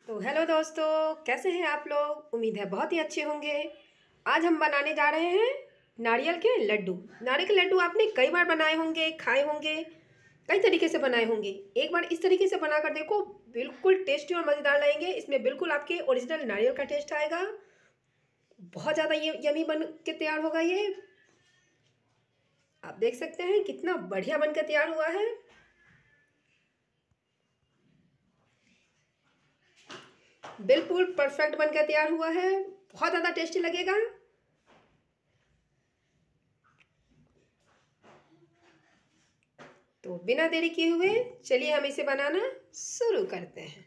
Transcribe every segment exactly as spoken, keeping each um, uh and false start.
तो हेलो दोस्तों, कैसे हैं आप लोग। उम्मीद है बहुत ही अच्छे होंगे। आज हम बनाने जा रहे हैं नारियल के लड्डू। नारियल के लड्डू आपने कई बार बनाए होंगे, खाए होंगे, कई तरीके से बनाए होंगे। एक बार इस तरीके से बना कर देखो, बिल्कुल टेस्टी और मज़ेदार लगेंगे। इसमें बिल्कुल आपके ओरिजिनल नारियल का टेस्ट आएगा। बहुत ज़्यादा ये यमी बन के तैयार होगा। ये आप देख सकते हैं कितना बढ़िया बन के तैयार हुआ है। बिल्कुल परफेक्ट बनकर तैयार हुआ है। बहुत ज़्यादा टेस्टी लगेगा। तो बिना देरी किए हुए चलिए हम इसे बनाना शुरू करते हैं।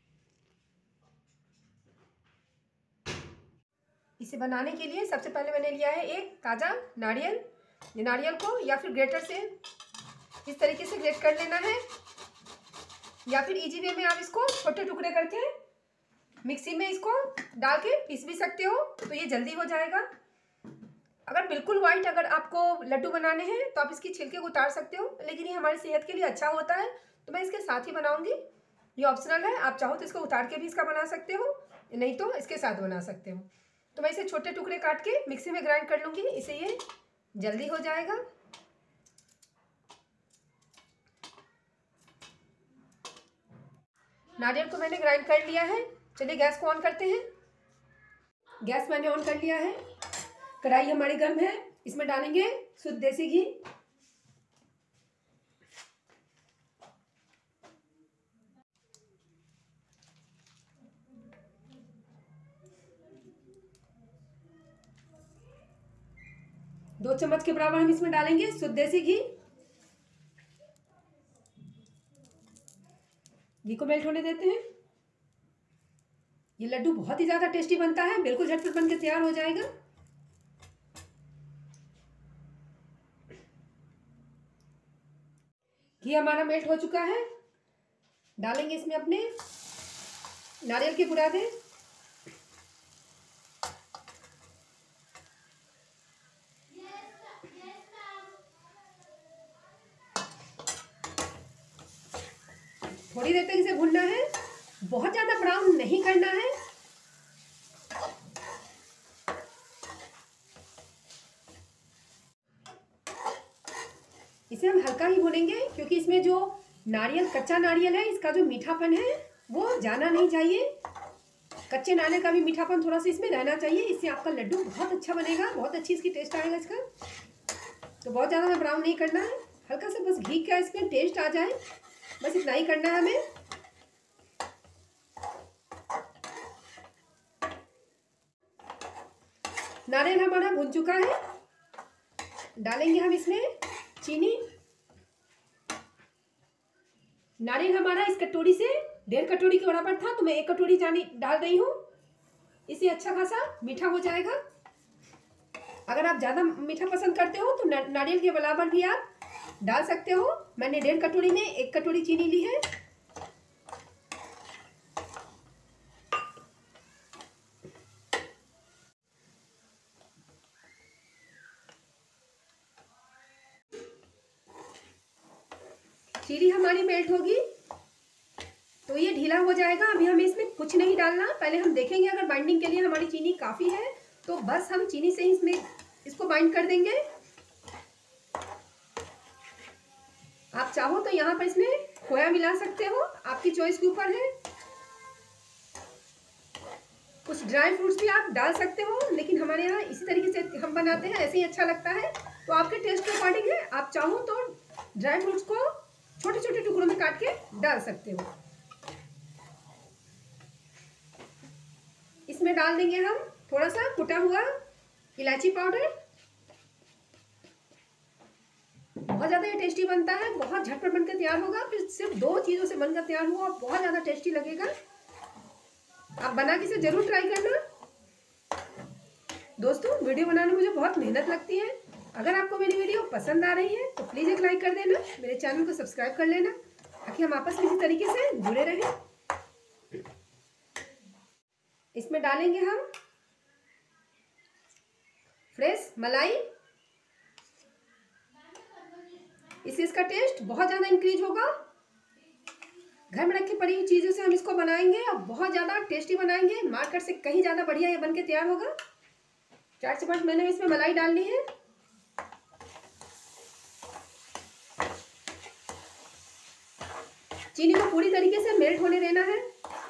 इसे बनाने के लिए सबसे पहले मैंने लिया है एक ताज़ा नारियल। ये नारियल को या फिर ग्रेटर से इस तरीके से ग्रेट कर लेना है, या फिर इजी वे में आप इसको छोटे टुकड़े करके मिक्सी में इसको डाल के पीस भी सकते हो, तो ये जल्दी हो जाएगा। अगर बिल्कुल वाइट अगर आपको लड्डू बनाने हैं तो आप इसकी छिलके को उतार सकते हो, लेकिन ये हमारी सेहत के लिए अच्छा होता है तो मैं इसके साथ ही बनाऊंगी। ये ऑप्शनल है, आप चाहो तो इसको उतार के भी इसका बना सकते हो, नहीं तो इसके साथ बना सकते हो। तो मैं इसे छोटे टुकड़े काट के मिक्सी में ग्राइंड कर लूँगी, इससे ये जल्दी हो जाएगा। नारियल को मैंने ग्राइंड कर लिया है। चलिए गैस को ऑन करते हैं। गैस मैंने ऑन कर लिया है। कढ़ाई हमारी गर्म है, इसमें डालेंगे शुद्ध देसी घी। दो चम्मच के बराबर हम इसमें डालेंगे शुद्ध देसी घी। घी को मेल्ट होने देते हैं। ये लड्डू बहुत ही ज़्यादा टेस्टी बनता है, बिल्कुल झटपट बन के तैयार हो जाएगा। घी हमारा मेल्ट हो चुका है। डालेंगे इसमें अपने नारियल के बुरादे। थोड़ी देर तक इसे भूनना है, बहुत ज़्यादा ब्राउन नहीं करना है। इसे हम हल्का ही भूनेंगे, क्योंकि इसमें जो नारियल कच्चा नारियल है, इसका जो मीठापन है वो जाना नहीं चाहिए। कच्चे नारियल का भी मीठापन थोड़ा सा इसमें रहना चाहिए, इससे आपका लड्डू बहुत अच्छा बनेगा, बहुत अच्छी इसकी टेस्ट आएगा इसका। तो बहुत ज़्यादा हमें ब्राउन नहीं करना है, हल्का सा बस घी का इसमें टेस्ट आ जाए, बस इतना ही करना है हमें। नारियल हमारा भुन चुका है। डालेंगे हम इसमें चीनी। नारियल हमारा इस कटोरी से डेढ़ कटोरी के बराबर था, तो मैं एक कटोरी जानी डाल रही हूँ। इससे अच्छा खासा मीठा हो जाएगा। अगर आप ज़्यादा मीठा पसंद करते हो तो नारियल के बराबर भी आप डाल सकते हो। मैंने डेढ़ कटोरी में एक कटोरी चीनी ली है। चीनी हमारी मेल्ट होगी तो ये ढीला हो जाएगा। अभी हमें इसमें कुछ नहीं डालना, पहले हम देखेंगे अगर बाइंडिंग के लिए हमारी चीनी काफ़ी है तो बस हम चीनी से ही इसमें इसको बाइंड कर देंगे। आप चाहो तो यहाँ पर इसमें खोया मिला सकते हो, आपकी चॉइस के ऊपर है। कुछ ड्राई फ्रूट्स भी आप डाल सकते हो, लेकिन हमारे यहाँ इसी तरीके से हम बनाते हैं, ऐसे ही अच्छा लगता है। तो आपके टेस्ट के अकॉर्डिंग है, आप चाहो तो ड्राई फ्रूट्स को छोटे छोटे टुकड़ों में काट के डाल सकते हो। इसमें डाल देंगे हम थोड़ा सा कुटा हुआ इलायची पाउडर। बहुत ज़्यादा ये टेस्टी बनता है, बहुत झटपट बनकर तैयार होगा। फिर सिर्फ दो चीज़ों से बनकर तैयार हुआ, बहुत ज़्यादा टेस्टी लगेगा। आप बना के इसे जरूर ट्राई करना। दोस्तों, वीडियो बनाने में मुझे बहुत मेहनत लगती है। अगर आपको मेरी वीडियो पसंद आ रही है तो प्लीज़ एक लाइक कर देना, मेरे चैनल को सब्सक्राइब कर लेना, ताकि हम आपस में इसी तरीके से जुड़े रहें। इसमें डालेंगे हम फ्रेश मलाई। इससे इसका टेस्ट बहुत ज़्यादा इंक्रीज होगा। घर में रखी पड़ी हुई चीज़ों से हम इसको बनाएंगे और बहुत ज़्यादा टेस्टी बनाएंगे। मार्केट से कहीं ज़्यादा बढ़िया ये बन के तैयार होगा। चार चम्मच मैंने इसमें मलाई डाल ली है। चीनी को पूरी तरीके से मेल्ट होने देना है।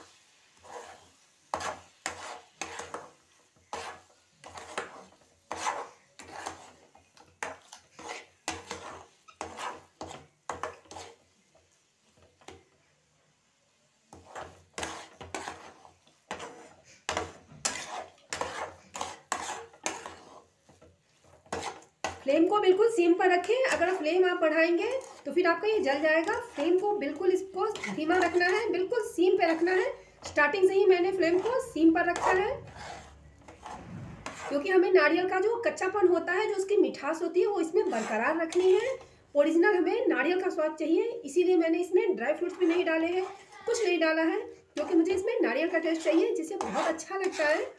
फ्लेम को बिल्कुल सिम पर रखें। अगर फ्लेम आप बढ़ाएंगे तो फिर आपका ये जल जाएगा। फ्लेम को बिल्कुल इसको धीमा रखना है, बिल्कुल सिम पे रखना है। स्टार्टिंग से ही मैंने फ्लेम को सिम पर रखा है, क्योंकि हमें नारियल का जो कच्चापन होता है, जो उसकी मिठास होती है, वो इसमें बरकरार रखनी है। ओरिजिनल हमें नारियल का स्वाद चाहिए, इसीलिए मैंने इसमें ड्राई फ्रूट्स भी नहीं डाले हैं, कुछ नहीं डाला है, क्योंकि मुझे इसमें नारियल का टेस्ट चाहिए, जिससे बहुत अच्छा लगता है।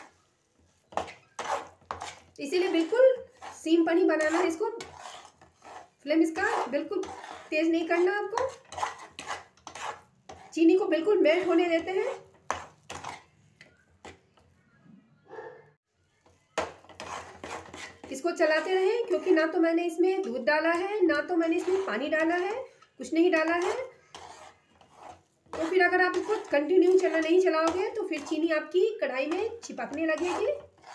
इसीलिए बिल्कुल सीम पर ही बनाना है इसको। फ्लेम इसका बिल्कुल तेज नहीं करना आपको। चीनी को बिल्कुल मेल्ट होने देते हैं। इसको चलाते रहें, क्योंकि ना तो मैंने इसमें दूध डाला है, ना तो मैंने इसमें पानी डाला है, कुछ नहीं डाला है। तो फिर अगर आप इसको कंटिन्यू चला नहीं चलाओगे तो फिर चीनी आपकी कढ़ाई में चिपकने लगेगी।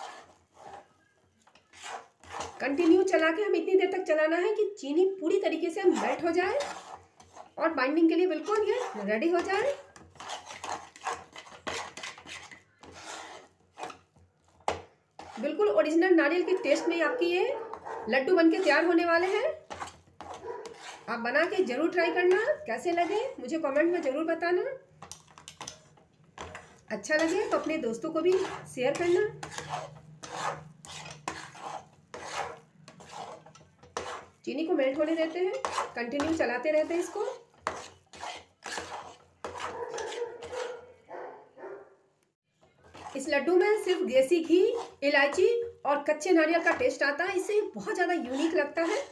कंटिन्यू चला के हम इतनी देर तक चलाना है कि चीनी पूरी तरीके से मेल्ट हो जाए और बाइंडिंग के लिए बिल्कुल ये रेडी हो जाए। बिल्कुल ओरिजिनल नारियल के टेस्ट में आपकी ये लड्डू बनके तैयार होने वाले हैं। आप बना के जरूर ट्राई करना, कैसे लगे मुझे कमेंट में जरूर बताना। अच्छा लगे तो अपने दोस्तों को भी शेयर करना। चीनी को मेल्ट होने देते हैं, कंटिन्यू चलाते रहते हैं इसको। इस लड्डू में सिर्फ देसी घी, इलायची और कच्चे नारियल का टेस्ट आता है, इससे बहुत ज़्यादा यूनिक लगता है।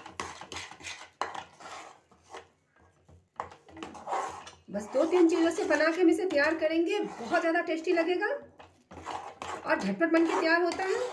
बस दो तीन चीज़ों से बना के हम इसे तैयार करेंगे, बहुत ज़्यादा टेस्टी लगेगा और झटपट बन के तैयार होता है।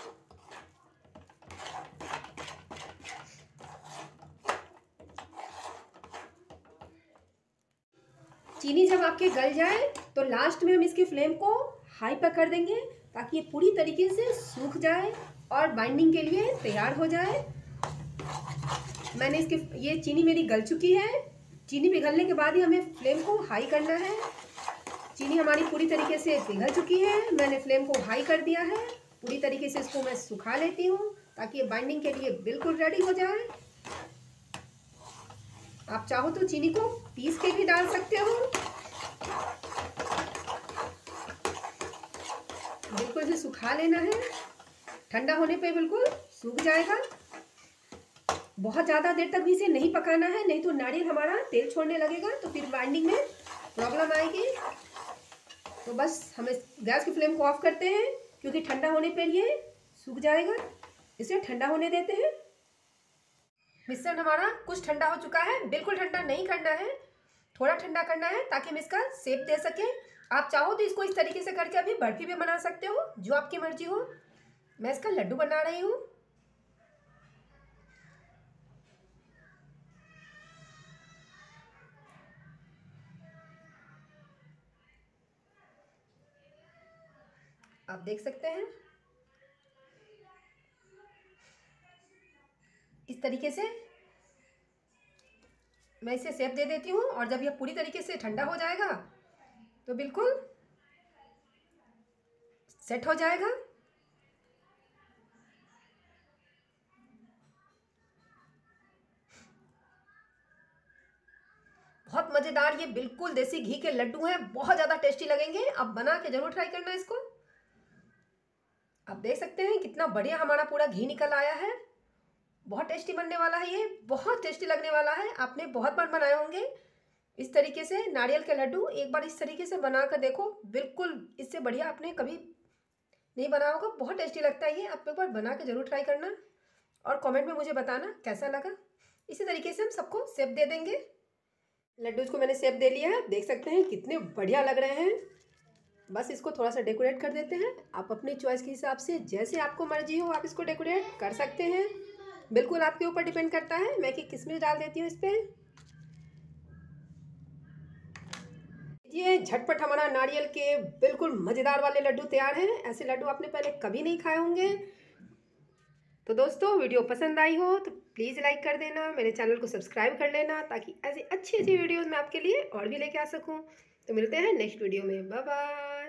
चीनी जब आपके गल जाए तो लास्ट में हम इसकी फ्लेम को हाई पर कर देंगे, ताकि ये पूरी तरीके से सूख जाए और बाइंडिंग के लिए तैयार हो जाए। मैंने इसकी ये चीनी मेरी गल चुकी है। चीनी पिघलने के बाद ही हमें फ्लेम को हाई करना है। चीनी हमारी पूरी तरीके से पिघल चुकी है, मैंने फ्लेम को हाई कर दिया है। पूरी तरीके से इसको मैं सुखा लेती हूँ, ताकि ये बाइंडिंग के लिए बिल्कुल रेडी हो जाए। आप चाहो तो चीनी को पीस के भी डाल सकते हो। बिल्कुल इसे सुखा लेना है, ठंडा होने पे बिल्कुल सूख जाएगा। बहुत ज़्यादा देर तक भी इसे नहीं पकाना है, नहीं तो नारियल हमारा तेल छोड़ने लगेगा, तो फिर बाइंडिंग में प्रॉब्लम आएगी। तो बस हम इस गैस की फ्लेम को ऑफ करते हैं, क्योंकि ठंडा होने पर ये सूख जाएगा। इसे ठंडा होने देते हैं। मिश्रण हमारा कुछ ठंडा हो चुका है, बिल्कुल ठंडा नहीं करना है, थोड़ा ठंडा करना है, ताकि हम इसका शेप दे सकें। आप चाहो तो इसको इस तरीके से करके अभी बर्फी भी बना सकते हो, जो आपकी मर्जी हो। मैं इसका लड्डू बना रही हूँ। आप देख सकते हैं इस तरीके से मैं इसे शेप दे देती हूँ, और जब यह पूरी तरीके से ठंडा हो जाएगा तो बिल्कुल सेट हो जाएगा। बहुत मज़ेदार ये बिल्कुल देसी घी के लड्डू हैं, बहुत ज़्यादा टेस्टी लगेंगे। आप बना के जरूर ट्राई करना इसको। आप देख सकते हैं कितना बढ़िया हमारा पूरा घी निकल आया है। बहुत टेस्टी बनने वाला है, ये बहुत टेस्टी लगने वाला है। आपने बहुत बार बनाए होंगे इस तरीके से नारियल के लड्डू, एक बार इस तरीके से बना कर देखो, बिल्कुल इससे बढ़िया आपने कभी नहीं बनाया होगा। बहुत टेस्टी लगता है ये, आप एक बार बना के जरूर ट्राई करना और कमेंट में मुझे बताना कैसा लगा। इसी तरीके से हम सबको शेप दे देंगे। लड्डूज को मैंने शेप दे लिया है, देख सकते हैं कितने बढ़िया लग रहे हैं। बस इसको थोड़ा सा डेकोरेट कर देते हैं। आप अपनी चॉइस के हिसाब से जैसे आपको मर्जी हो आप इसको डेकोरेट कर सकते हैं, बिल्कुल आपके ऊपर डिपेंड करता है। मैं कि किसमिस डाल देती हूँ इस पर। ये झटपट हमारा नारियल के बिल्कुल मज़ेदार वाले लड्डू तैयार हैं। ऐसे लड्डू आपने पहले कभी नहीं खाए होंगे। तो दोस्तों वीडियो पसंद आई हो तो प्लीज़ लाइक कर देना, मेरे चैनल को सब्सक्राइब कर लेना, ताकि ऐसी अच्छी अच्छी वीडियोस मैं आपके लिए और भी लेके आ सकूं। तो मिलते हैं नेक्स्ट वीडियो में, बाय बाय।